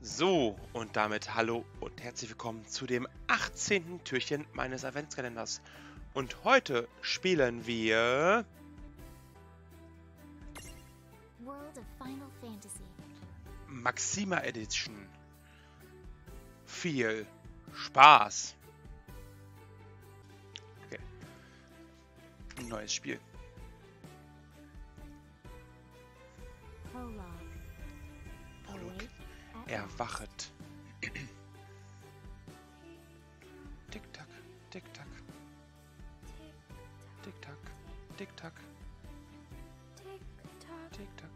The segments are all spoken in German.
So, und damit hallo und herzlich willkommen zu dem 18. Türchen meines Adventskalenders. Und heute spielen wir World of Final Fantasy. Maxima Edition. Viel Spaß! Okay. Ein neues Spiel. Prologue. Prolog. Awake at Erwachet. Tick-Tack, Tick-Tack. Tick-Tack, Tick-Tack, Tick-Tock. Tick-Tack.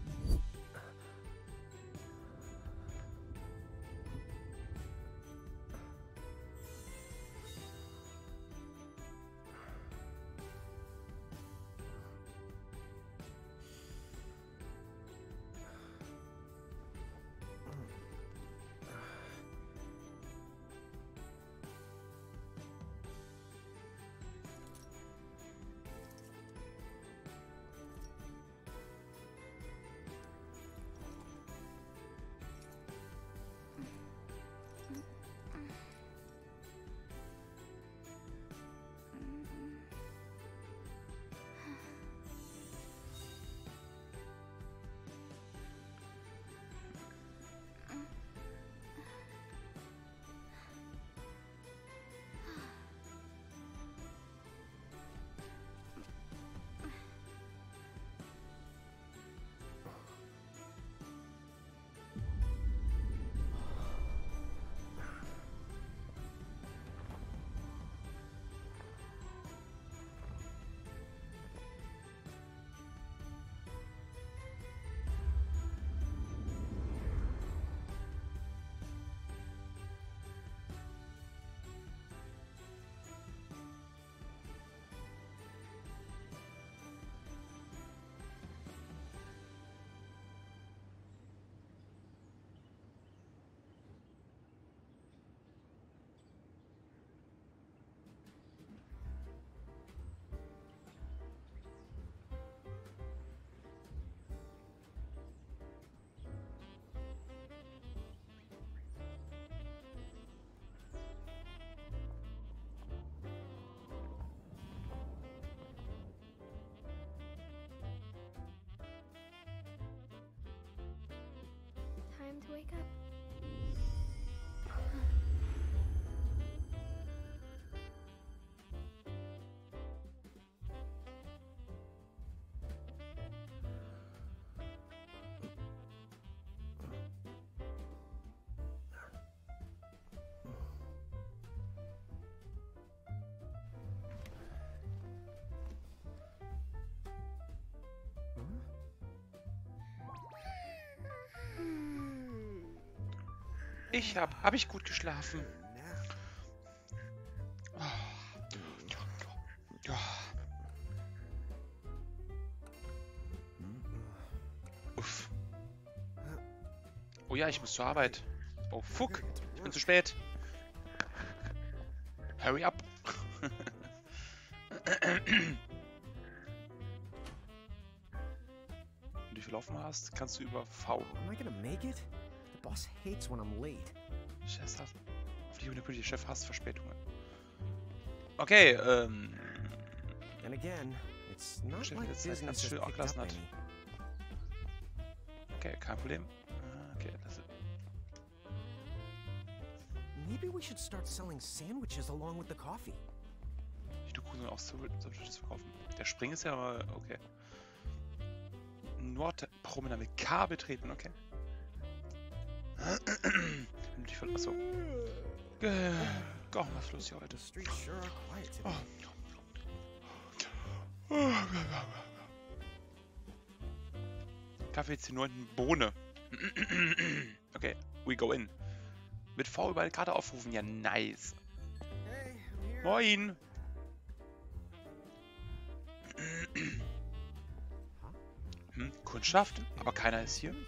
Time to wake up. Hab ich gut geschlafen? Uff. Oh ja, ich muss zur Arbeit. Oh, fuck. Ich bin zu spät. Hurry up. Wenn du viel laufen hast, kannst du über V. Am I gonna make it? The boss hates when I'm late. Chef hasst. Auf die Unipol, Chef hasst Verspätungen. Okay, And again, it's not Chef like jetzt ganz business has schön picked abgelassen up hat. any. Okay, kein Problem. Okay, das Maybe we should start selling sandwiches along with the coffee. ich tue Kuchen auch so verkaufen. Der Spring ist ja aber okay. Nordpromenade mit K betreten, okay. Wenn du dich voll. Achso. Komm, was ist los hier heute? The streets sure are quiet today. Kaffee jetzt die 9. Bohne. Okay, we go in. Mit V über die Karte aufrufen, ja nice. Hey, I'm here. Moin. Kundschaft, aber keiner ist hier.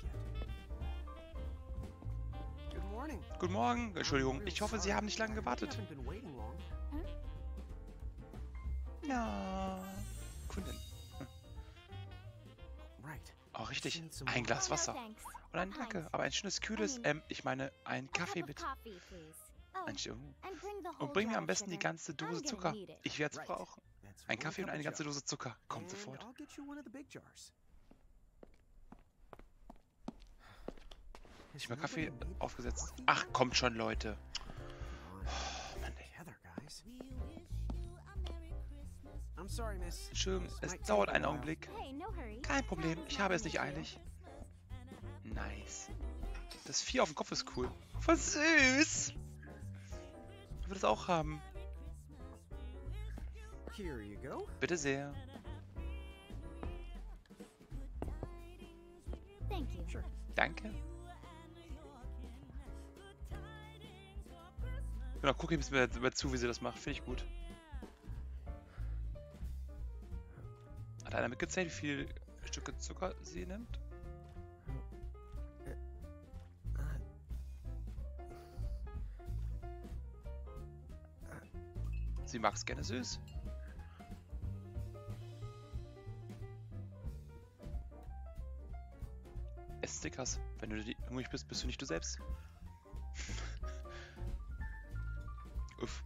Good morning. Guten Morgen, Entschuldigung, ich hoffe, Sie haben nicht lange gewartet. You haven't been waiting long. Ja, Kundin. Right. Oh, richtig, ein Glas Wasser. Thanks. Und ein Danke, aber ein schönes, kühles, ich meine, ein Kaffee bitte. Entschuldigung. Und bring mir am besten die ganze Dose Zucker. Ich werde es brauchen. Ein Kaffee und eine ganze Dose Zucker. Kommt sofort. Ich mal Kaffee aufgesetzt. Ach, kommt schon, Leute. Oh, Mann, ey. Entschuldigung, es dauert einen Augenblick. Kein Problem, ich habe es nicht eilig. Nice. Das Vieh auf dem Kopf ist cool. Voll süß. Ich will das auch haben. Bitte sehr. Danke. Genau, guck ich mir zu, wie sie das macht. Finde ich gut. Hat einer mitgezählt, wie viele Stücke Zucker sie nimmt? Sie mag es gerne süß. Ess Stickers. Wenn du hungrig bist, bist du nicht du selbst. Uff.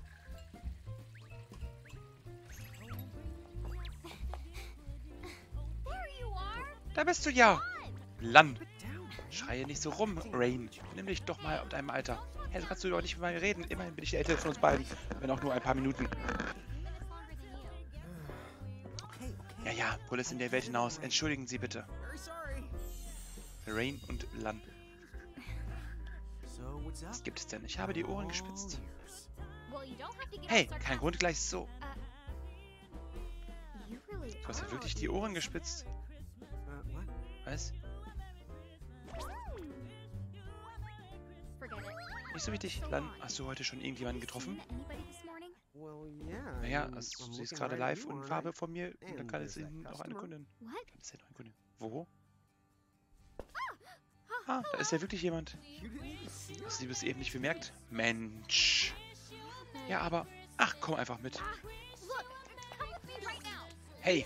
Da bist du ja! Lan! Schreie nicht so rum, Rain. Nimm dich doch mal auf deinem Alter. Hey, kannst du doch nicht mit mir reden. Immerhin bin ich der Ältere von uns beiden. Wenn auch nur ein paar Minuten. Ja, ja, wohl ist in der Welt hinaus. Entschuldigen Sie bitte. Rain und Lan. Was gibt es denn? Ich habe die Ohren gespitzt. Hey, kein Grund gleich so. Du hast ja wirklich die Ohren gespitzt. Was? Nicht so wichtig. Lan, hast du heute schon irgendjemanden getroffen? Naja, also, sie ist gerade live und Farbe von mir. Und dann kann es Ihnen noch eine Kundin. Ist ja noch eine Kundin. Wo? Ah, da ist ja wirklich jemand. Hast du bis eben nicht bemerkt? Mensch. Ja, aber... Ach, komm einfach mit. Hey.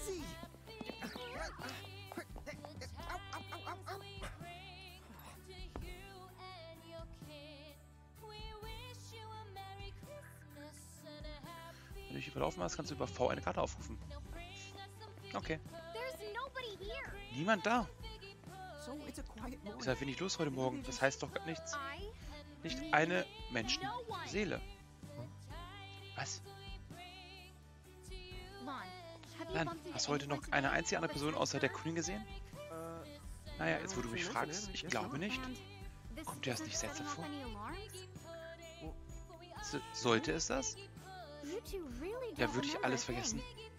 Wenn du dich überlaufen hast, kannst du über V eine Karte aufrufen. Okay. Niemand da. Ist halt wenig los heute Morgen. Das heißt doch gar nichts. Nicht eine Menschenseele. Was? Lan, hast du heute noch eine einzige andere Person außer der Kundin gesehen? Naja, jetzt wo du mich fragst, ich glaube nicht. Kommt dir das nicht seltsam vor? Sollte es das? Ja, würde ich alles vergessen.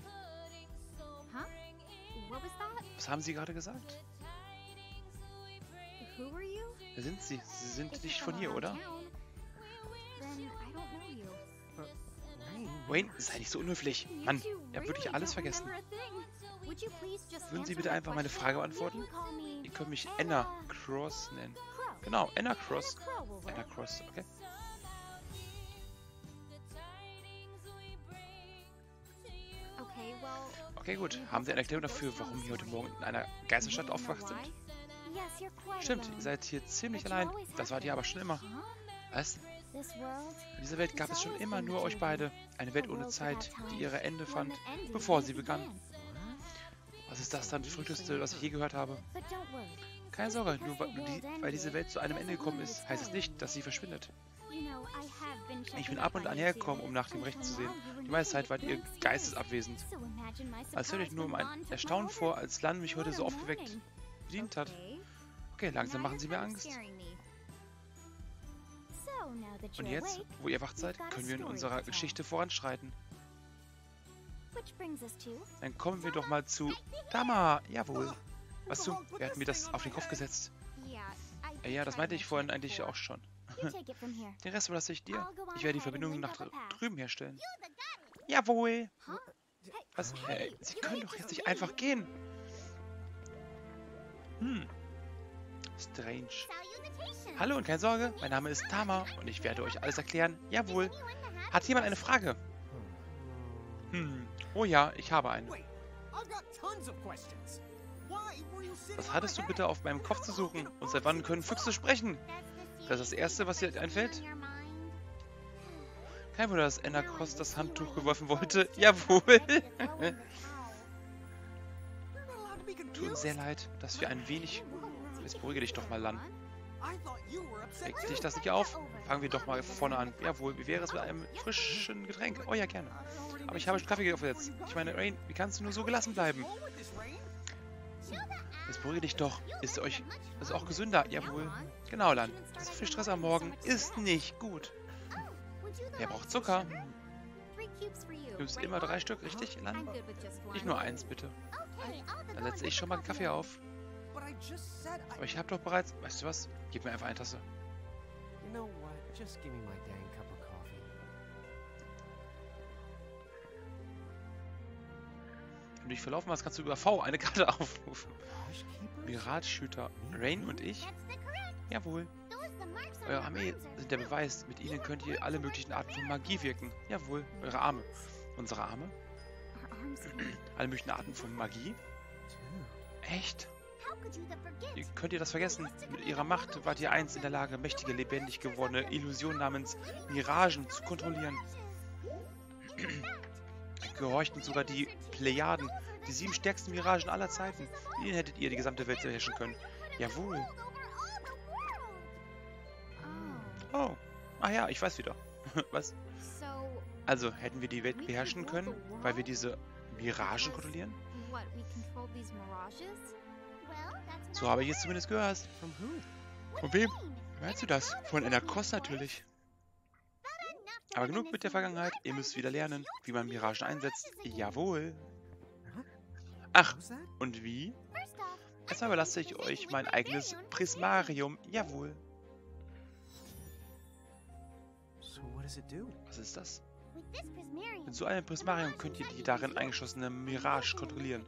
Was haben Sie gerade gesagt? Wer sind Sie? Sie sind nicht von hier, oder? Wayne, sei nicht so unhöflich. Mann, ja, würde ich alles vergessen. Würden Sie bitte einfach meine Frage beantworten? Ihr könnt mich Anna Cross nennen. Genau, Anna Cross. Anna Cross, okay. Okay, gut. Haben Sie eine Erklärung dafür, warum Sie heute Morgen in einer Geisterstadt aufgewacht sind? Stimmt, ihr seid hier ziemlich allein. Das wart ihr aber schon immer. Was? In dieser Welt gab es schon immer nur euch beide. Eine Welt ohne Zeit, die ihre Ende fand, bevor sie begann. Was ist das dann Verrückteste, was ich je gehört habe? Keine Sorge, nur weil diese Welt zu einem Ende gekommen ist, heißt es nicht, dass sie verschwindet. Ich bin ab und an hergekommen, um nach dem Recht zu sehen. Die meiste Zeit wart ihr geistesabwesend. Als stelle ich nur um ein Erstaunen vor, als Lan mich heute so aufgeweckt bedient hat. Okay, langsam machen sie mir Angst. Und jetzt, wo ihr wach seid, können wir in unserer Geschichte voranschreiten. Dann kommen wir doch mal zu... Tama! Jawohl. Weißt du, wer hat mir das auf den Kopf gesetzt? Ja, das meinte ich vorhin eigentlich auch schon. Den Rest überlasse ich dir. Ich werde die Verbindung nach drüben herstellen. Jawohl! Was? Sie können doch jetzt nicht einfach gehen. Strange. Hallo und keine Sorge, mein Name ist Tama und ich werde euch alles erklären. Jawohl. Hat jemand eine Frage? Oh ja, ich habe eine. Was hattest du bitte auf meinem Kopf zu suchen? Und seit wann können Füchse sprechen? Das ist das Erste, was dir einfällt? Kein Wunder, dass Anna Cross das Handtuch geworfen wollte. Jawohl. Tut uns sehr leid, dass wir ein wenig... Jetzt beruhige dich doch mal, Lan. Regt dich das nicht auf? Fangen wir doch mal vorne an. Jawohl, wie wäre es mit einem frischen Getränk? Oh ja, gerne. Aber ich habe schon Kaffee aufgesetzt. Ich meine, Rain, wie kannst du nur so gelassen bleiben? Jetzt beruhige dich doch. Ist auch gesünder? Jawohl. Genau, Lan. So viel Stress am Morgen ist nicht gut. Wer braucht Zucker? Du nimmst immer 3 Stück, richtig, Lan? Nicht nur 1, bitte. Dann setze ich schon mal einen Kaffee auf. Aber ich habe doch bereits... Weißt du was? Gib mir einfach eine Tasse. Wenn du dich verlaufen hast, kannst du über V eine Karte aufrufen. Mirage-Shooter. Rain und ich? Jawohl. Eure Armee sind der Beweis. Mit ihnen könnt ihr alle möglichen Arten von Magie wirken. Jawohl. Eure Arme. Unsere Arme? Alle möglichen Arten von Magie? Echt? Wie könnt ihr das vergessen? Mit ihrer Macht wart ihr einst in der Lage, mächtige, lebendig gewordene Illusionen namens Miragen zu kontrollieren. Gehorchten sogar die Plejaden, die 7 stärksten Miragen aller Zeiten. Mit ihnen hättet ihr die gesamte Welt beherrschen können. Jawohl. Oh. Ach ja, ich weiß wieder. Was? Also, hätten wir die Welt beherrschen können, weil wir diese Miragen kontrollieren? So habe ich es zumindest gehört. Von wem? Meinst du das? Von Anna Cross natürlich. Aber genug mit der Vergangenheit. Ihr müsst wieder lernen, wie man Miragen einsetzt. Jawohl. Ach, und wie? Erstmal überlasse ich euch mein eigenes Prismarium. Jawohl. Was ist das? Mit so einem Prismarium könnt ihr die darin eingeschlossene Mirage kontrollieren.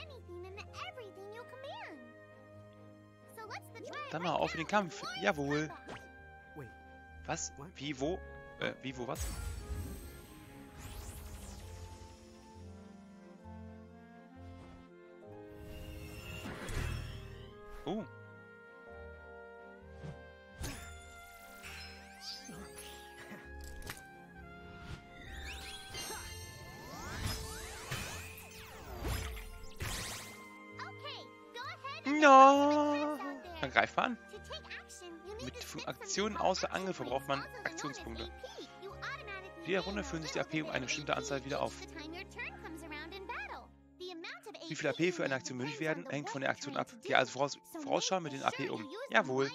Dann mal auf in den Kampf. Jawohl. Was? Wie, wo? Wie, wo, was? Oh. Ja. Dann greif mal an. Mit Aktionen außer Angel verbraucht man Aktionspunkte. In jeder Runde füllen sich die AP um eine bestimmte Anzahl wieder auf. Wie viel AP für eine Aktion möglich werden, hängt von der Aktion ab. Geh also vorausschauen mit den AP um. Jawohl.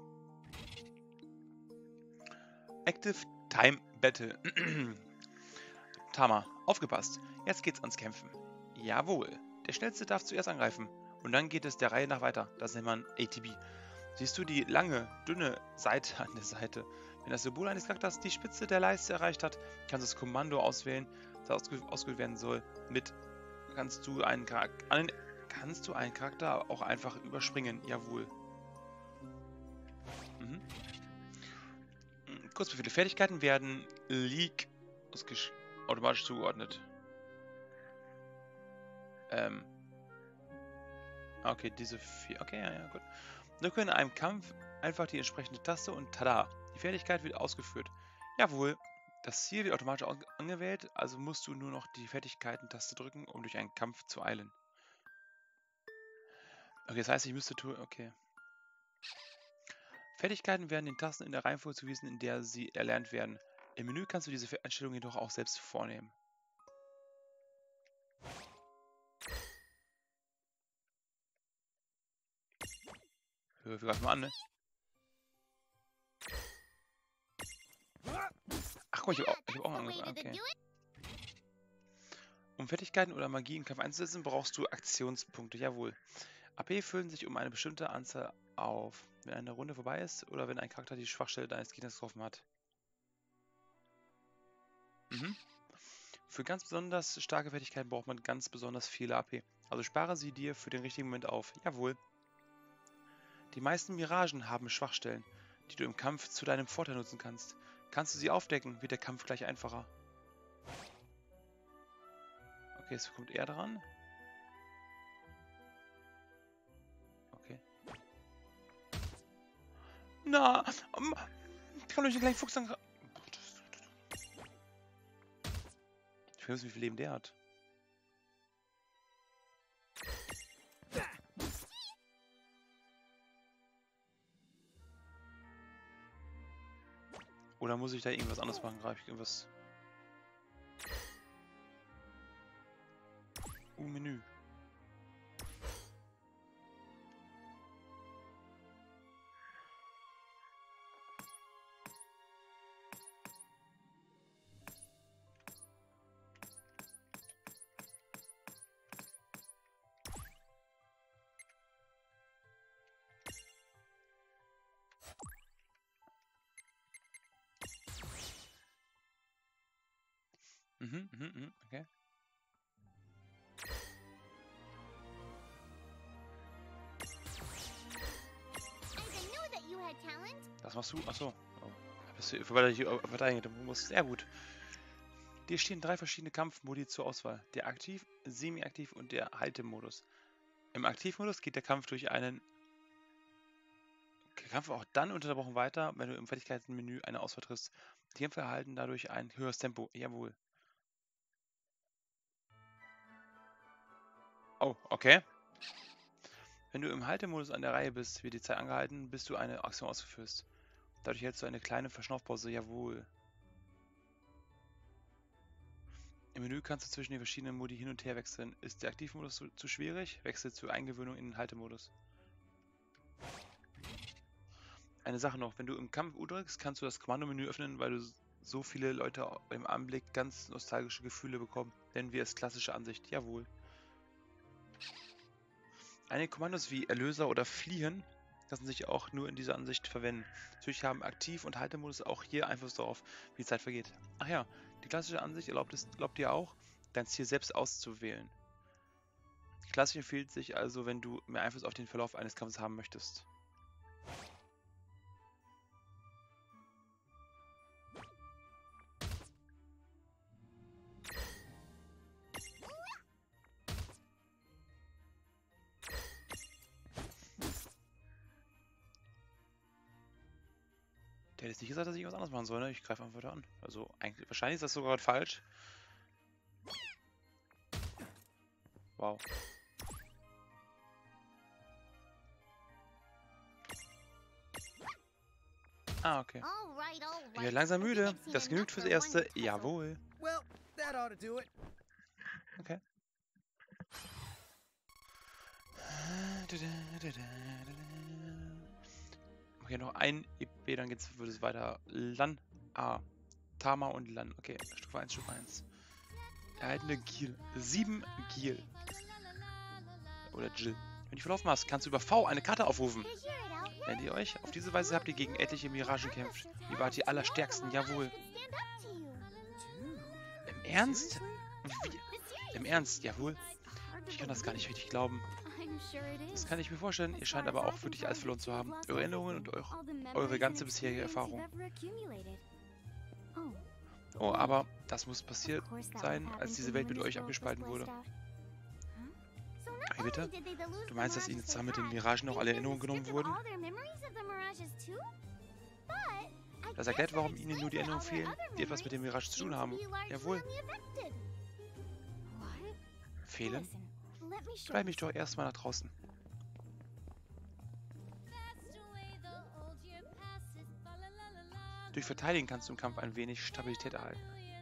Active Time Battle. Tama, aufgepasst. Jetzt geht's ans Kämpfen. Jawohl. Der Schnellste darf zuerst angreifen. Und dann geht es der Reihe nach weiter. Das nennt man ATB. Siehst du die lange, dünne Seite an der Seite? Wenn das Symbol eines Charakters die Spitze der Leiste erreicht hat, kannst du das Kommando auswählen, das ausgewählt werden soll. Kannst du einen Charakter auch einfach überspringen. Jawohl. Kurzbefehle. Fertigkeiten werden League automatisch zugeordnet. Okay, diese 4. Okay, ja, gut. Drücke in einem Kampf einfach die entsprechende Taste und tada! Die Fertigkeit wird ausgeführt. Jawohl. Das Ziel wird automatisch angewählt, also musst du nur noch die Fertigkeiten-Taste drücken, um durch einen Kampf zu eilen. Okay, das heißt, ich müsste tun... Okay. Fertigkeiten werden den Tasten in der Reihenfolge zugewiesen, in der sie erlernt werden. Im Menü kannst du diese Einstellung jedoch auch selbst vornehmen. Wir greifen mal an, ne? Ach guck, ich hab auch angefangen. Okay. Um Fertigkeiten oder Magie im Kampf einzusetzen, brauchst du Aktionspunkte. Jawohl. AP füllen sich um eine bestimmte Anzahl auf, wenn eine Runde vorbei ist oder wenn ein Charakter die Schwachstelle deines Gegners getroffen hat. Für ganz besonders starke Fertigkeiten braucht man ganz besonders viele AP. Also spare sie dir für den richtigen Moment auf. Jawohl. Die meisten Miragen haben Schwachstellen, die du im Kampf zu deinem Vorteil nutzen kannst. Kannst du sie aufdecken, wird der Kampf gleich einfacher. Okay, jetzt kommt er dran. Na, ich kann euch den kleinen Fuchs angreifen. Ich weiß nicht, wie viel Leben der hat. Oder muss ich da irgendwas anderes machen? Greife ich irgendwas? Menü. Okay. Das machst du? Achso. Oh. Bist du verteidigt? Du musst. Sehr gut. Dir stehen 3 verschiedene Kampfmodi zur Auswahl. Der Aktiv-, Semi-Aktiv- und der Haltemodus. Im Aktivmodus geht der Kampf durch einen Kampf auch dann unterbrochen weiter, wenn du im Fertigkeitenmenü eine Auswahl triffst. Die Kämpfe erhalten dadurch ein höheres Tempo. Jawohl. Oh, okay. Wenn du im Haltemodus an der Reihe bist, wird die Zeit angehalten, bis du eine Aktion ausführst. Dadurch hältst du eine kleine Verschnaufpause. Jawohl. Im Menü kannst du zwischen den verschiedenen Modi hin und her wechseln. Ist der Aktivmodus zu schwierig? Wechsel zur Eingewöhnung in den Haltemodus. Eine Sache noch, wenn du im Kampf U drückst, kannst du das Kommandomenü öffnen, weil du so viele Leute im Anblick ganz nostalgische Gefühle bekommen. Nennen wir es klassische Ansicht. Jawohl. Einige Kommandos wie Erlöser oder Fliehen lassen sich auch nur in dieser Ansicht verwenden. Natürlich haben Aktiv- und Haltemodus auch hier Einfluss darauf, wie die Zeit vergeht. Ach ja, die klassische Ansicht erlaubt dir auch, dein Ziel selbst auszuwählen. Klassisch empfiehlt sich also, wenn du mehr Einfluss auf den Verlauf eines Kampfes haben möchtest. Der hat jetzt nicht gesagt, dass ich was anderes machen soll, ne? Ich greife einfach da an. Also, eigentlich, wahrscheinlich ist das sogar falsch. Wow. Ah, okay. Ich werde langsam müde. Das genügt fürs Erste. Jawohl. Well, that ought to do it. Okay. Okay, noch ein EP, dann wird es weiter. Lan. Ah. Tama und Lan. Okay, Stufe 1, Stufe 1. Erhaltene Gil. 7 Gil. Oder Jill. Wenn du verlaufen hast, kannst du über V eine Karte aufrufen. Nennt ihr euch? Auf diese Weise habt ihr gegen etliche Miragen gekämpft. Ihr wart die allerstärksten, jawohl. Im Ernst? Wie? Im Ernst, jawohl. Ich kann das gar nicht richtig glauben. Das kann ich mir vorstellen. Ihr scheint aber auch wirklich alles verloren zu haben. Eure Erinnerungen und eure ganze bisherige Erfahrung. Oh, aber das muss passiert sein, als diese Welt mit euch abgespalten wurde. Wie bitte? Du meinst, dass ihnen zusammen mit den Miragen auch alle Erinnerungen genommen wurden? Das erklärt, warum ihnen nur die Erinnerungen fehlen, die etwas mit dem Mirage zu tun haben. Jawohl. Fehlen? Treib mich doch erstmal nach draußen. Durch Verteidigen kannst du im Kampf ein wenig Stabilität erhalten.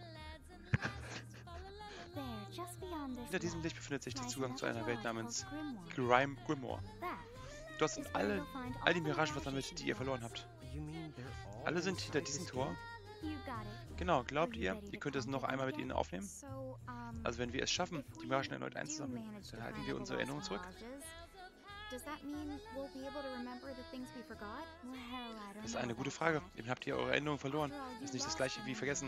Hinter diesem Licht befindet sich der Zugang zu einer Welt namens Grimoire. Du hast all die Miragen versammelt, die ihr verloren habt. Alle sind hinter diesem Tor. Genau, glaubt ihr, ihr könnt es noch einmal mit ihnen aufnehmen? Also wenn wir es schaffen, die Miragen erneut einzusammeln, dann halten wir unsere Erinnerungen zurück. Das ist eine gute Frage. Eben habt ihr eure Erinnerungen verloren. Das ist nicht das gleiche wie vergessen.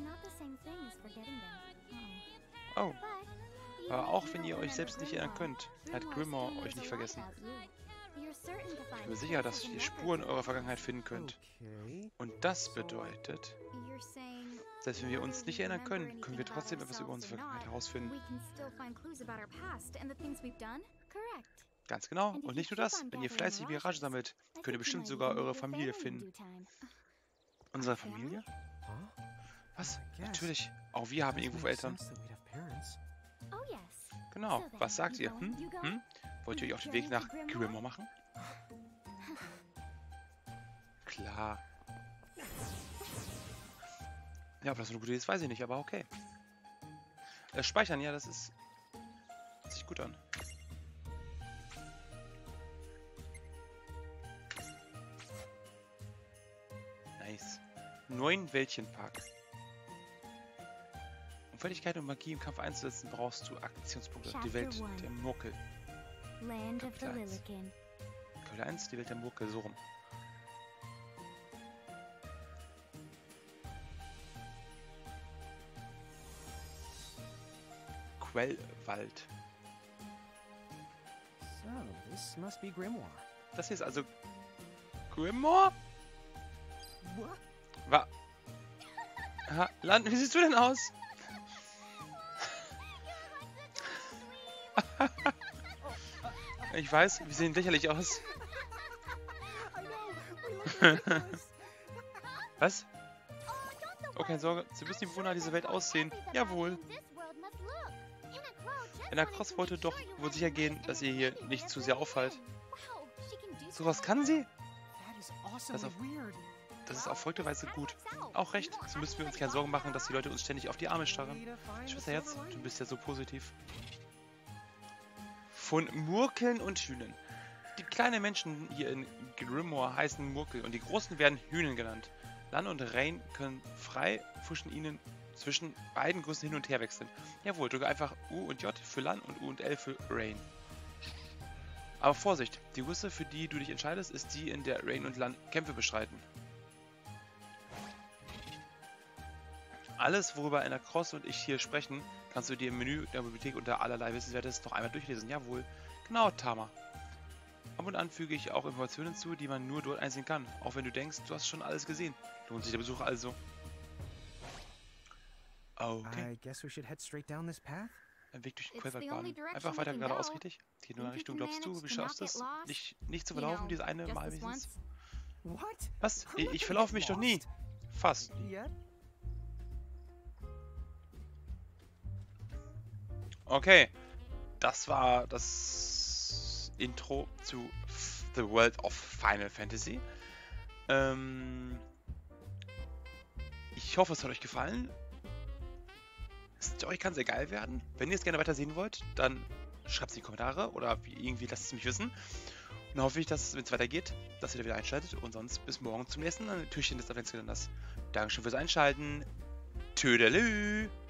Oh. Aber auch wenn ihr euch selbst nicht erinnern könnt, hat Grimoire euch nicht vergessen. Ich bin mir sicher, dass ihr Spuren eurer Vergangenheit finden könnt. Und das bedeutet, selbst wenn wir uns nicht erinnern können, können wir trotzdem etwas über unsere Vergangenheit herausfinden. Ganz genau. Und nicht nur das, wenn ihr fleißig Mirage sammelt, könnt ihr bestimmt sogar eure Familie finden. Unsere Familie? Huh? Was? I guess. Natürlich. Auch wir haben Does irgendwo make Eltern. sense that we'd have parents. Oh yes. Genau. So then, Was sagt you ihr? going? You going? Hm? Wollt ihr euch auf den Weg nach Grimmaw machen? Klar. Ja, ob das eine gute Idee ist, weiß ich nicht, aber okay. Speichern, ja, das ist... Hört sich gut an. Nice. Neuen Wäldchenpark. Um Fertigkeit und Magie im Kampf einzusetzen, brauchst du Aktionspunkte. Die Welt der Murkel. Land of the Kapitel 1. Lilikin. Kapitel 1, die Welt der Murkel, so rum. Quellwald. So, this must be Grimoire. Das hier ist also Grimmaw? What? Ha, Land, wie siehst du denn aus? Ich weiß, wir sehen lächerlich aus. Was? Oh, keine Sorge, so müssen die Bewohner dieser Welt aussehen. Jawohl. Enna Cross wollte doch wohl sicher gehen, dass ihr hier nicht zu sehr auffällt. Sowas kann sie? That is awesomely weird. Das ist auf folgende Weise gut. Auch recht, so müssen wir uns keine Sorgen machen, dass die Leute uns ständig auf die Arme starren. Schwesterherz, du bist ja so positiv. Von Murkeln und Hühnern. Die kleinen Menschen hier in Grimoire heißen Murkel und die großen werden Hühnen genannt. Lan und Rain können frei zwischen beiden Größen hin und her wechseln. Jawohl, drücke einfach U und J für Lan und U und L für Rain. Aber Vorsicht, die Größe, für die du dich entscheidest, ist die, in der Rain und Lan Kämpfe bestreiten. Alles, worüber Enna Cross und ich hier sprechen, kannst du dir im Menü der Bibliothek unter allerlei Wissenswertes noch einmal durchlesen. Jawohl. Genau, Tama. Ab und an füge ich auch Informationen hinzu, die man nur dort einsehen kann. Auch wenn du denkst, du hast schon alles gesehen. Lohnt sich der Besuch also. Okay. I guess we should head straight down this path. Ein Weg durch den It's the Quellwald only baden. direction Einfach we weiter can geradeaus, go. richtig? Geht nur Think nach you Richtung, can glaubst du? manage Wie to schaffst du not es? get lost? Nicht zu You verlaufen, know, dieses eine just Mal this wenigstens? once. What? Was? I'm not Ich gonna verlaufe get mich doch nie. lost. Fast. Yet? Okay. Das war das Intro zu The World of Final Fantasy. Ich hoffe, es hat euch gefallen. Die Story kann sehr geil werden. Wenn ihr es gerne weiter sehen wollt, dann schreibt es in die Kommentare oder irgendwie lasst es mich wissen. Und dann hoffe ich, dass es, wenn es weitergeht, dass ihr da wieder einschaltet. Und sonst bis morgen zum nächsten Türchen des Adventskalenders. Dankeschön fürs Einschalten. Tschüdelü!